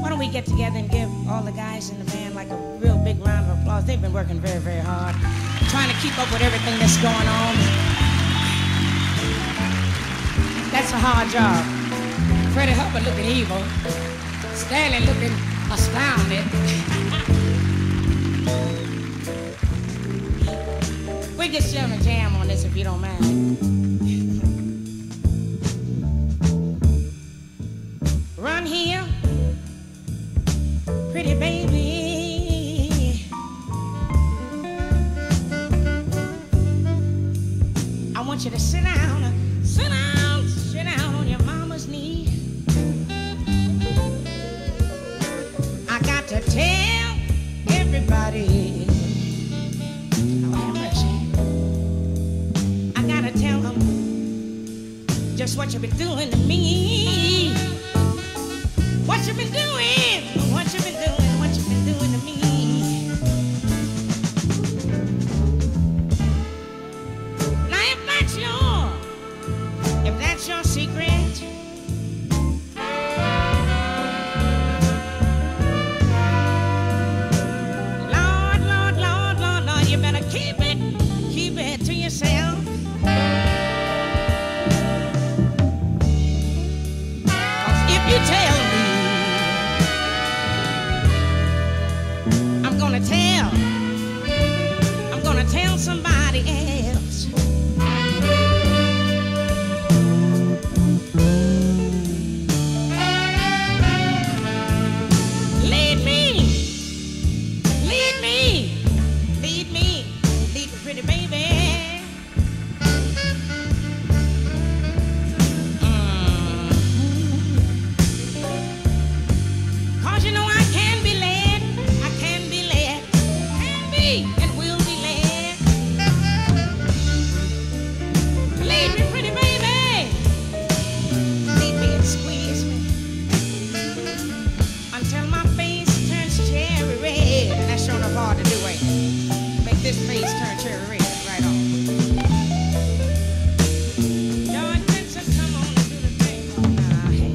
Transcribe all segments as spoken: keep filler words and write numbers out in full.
don't we get together and give all the guys in the band like a real big round of applause? They've been working very, very hard, trying to keep up with everything that's going on. That's a hard job. Freddie Hubbard looking evil. Stanley looking astounded. We just jam and jam on this if you don't mind. Run here, pretty baby. I want you to sit down, sit down, sit down on your mama's knee. I got to tell everybody. Oh, have mercy. I gotta tell them just what you've been doing to me. What you been doing? What you been doing? What you been doing to me? Now if that's your, if that's your secret, Lord, Lord, Lord, Lord, Lord, you better keep it, keep it to yourself. Cause if you tell gonna tell, I'm gonna tell somebody else. Lead me, lead me, lead me, lead me, pretty baby. Mm-hmm. Cause you know I can be led, I can be led. And we'll be led. Lead me, pretty baby. Lead me and squeeze me until my face turns cherry red. And that's sure enough hard to do, ain't it? Make this face turn cherry red. Right on. George Benson, come on and do the thing. Now, hey.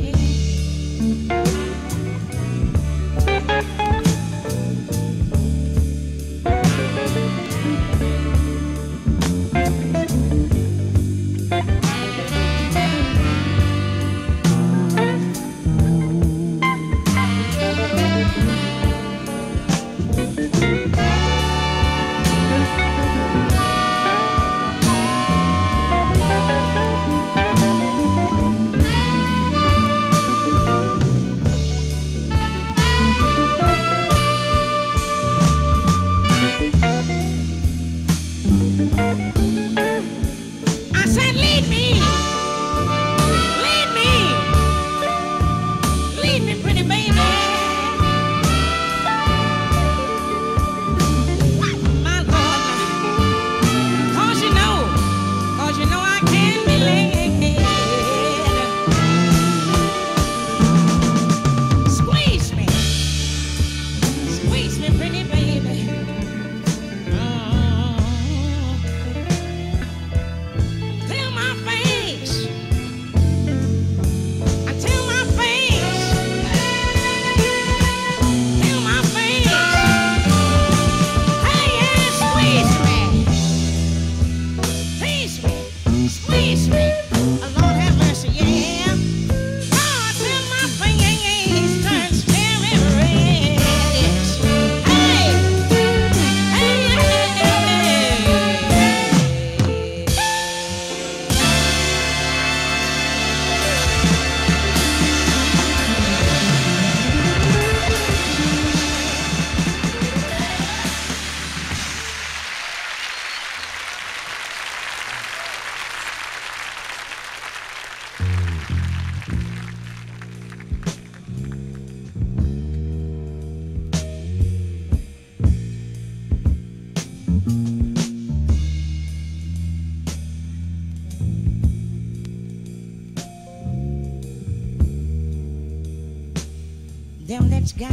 Them that's got,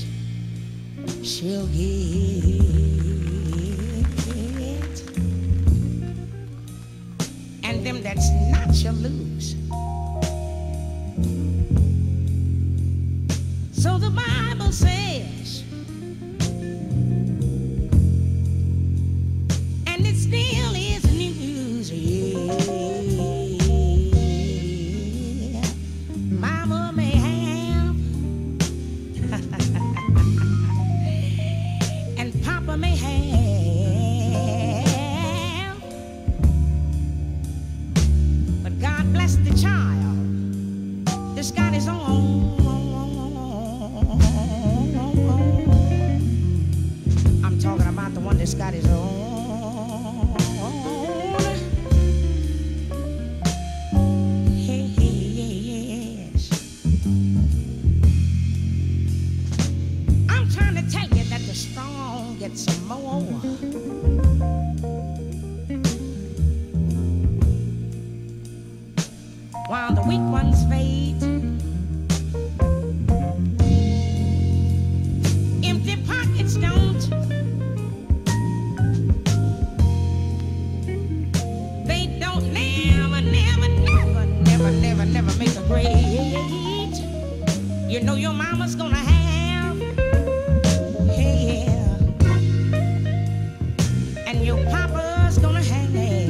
she'll get. And them that's not, she'll lose. So So the Bible says, and it still is news, yeah. Mama may have, and Papa may have, but God bless the child that's got his own. I'm talking about the one that's got his own. Hey, yes. I'm trying to tell you that the strong get some more. While the weak ones fade. Empty pockets don't. They don't never, never, never, never, never, never make a grade. You know your mama's gonna have, hey, yeah. And your papa's gonna have.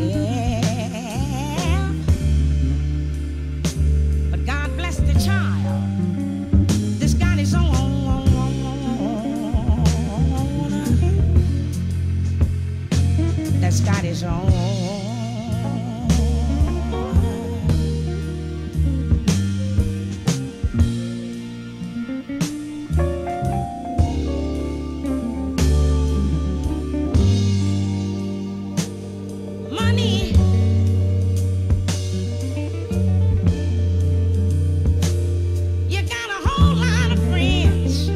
But God bless the child that's got his own. That's got his own. Money. You got a whole lot of friends.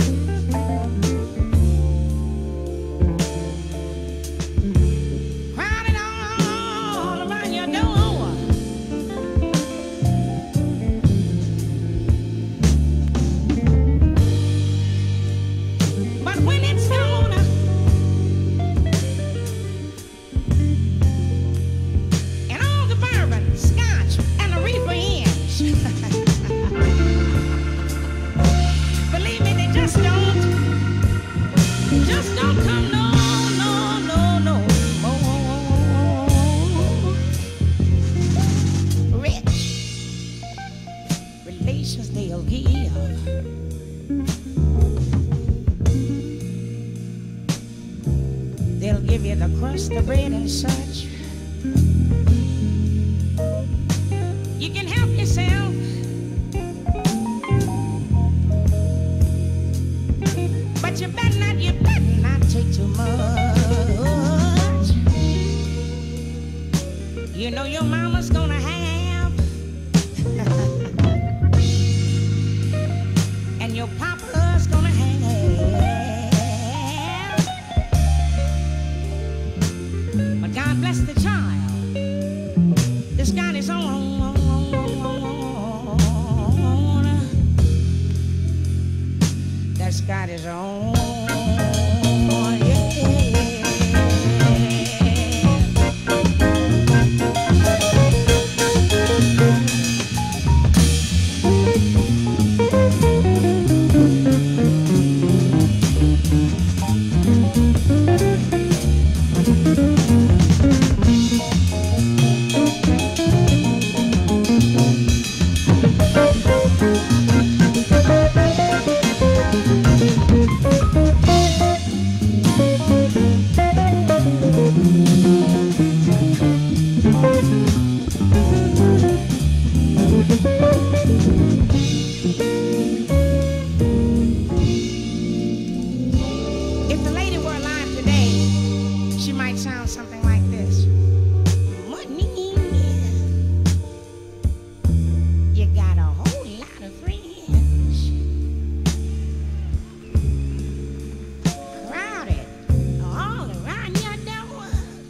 Crowded all around your door. But when it's gone, and all the bourbon, scotch, and the reefer ends, believe me, they just don't, just don't come no, no, no, no more. Rich relations they'll give. They'll give you the crust, the bread, and such. You can help yourself. But you better not, you better not take too much. You know your mama's gonna have, and your papa's gonna have. But God bless the child that's got his own. That's got his own. Yeah. If the lady were alive today, she might sound something like this. Money, you got a whole lot of friends. Crowded all around your door.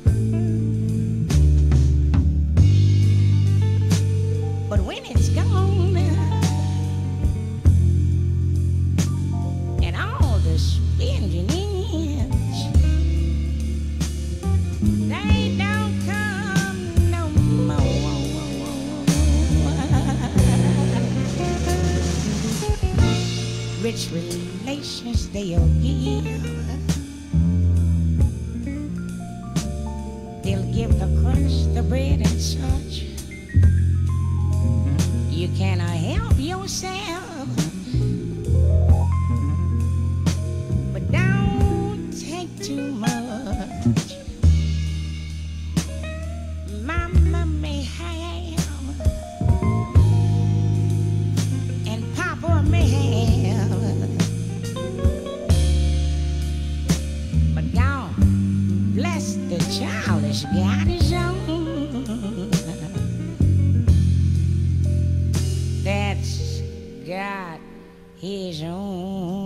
But when it's gone, and all the spending ends, they don't come no more. which relations they'll give. They'll give the crust, the bread and such. You cannot help yourself, but don't take too much. Mama may have, and Papa may have, but God bless the child that's got his own. That's got his own.